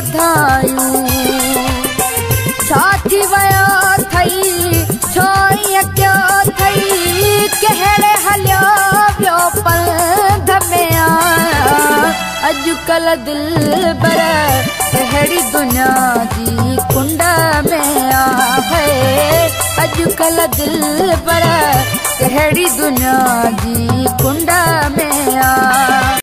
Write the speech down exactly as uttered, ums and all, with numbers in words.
बधायूं। छा थी वियो थई छो ईअं कयो थई कहिड़े हलियो वियो पंध में आया। अॼुकल्ह दिलबर अहिड़ी दुनिया जी कुंड में आहे। अॼुकल्ह दिलबर अहिड़ी दुनिया जी कुंड में आ।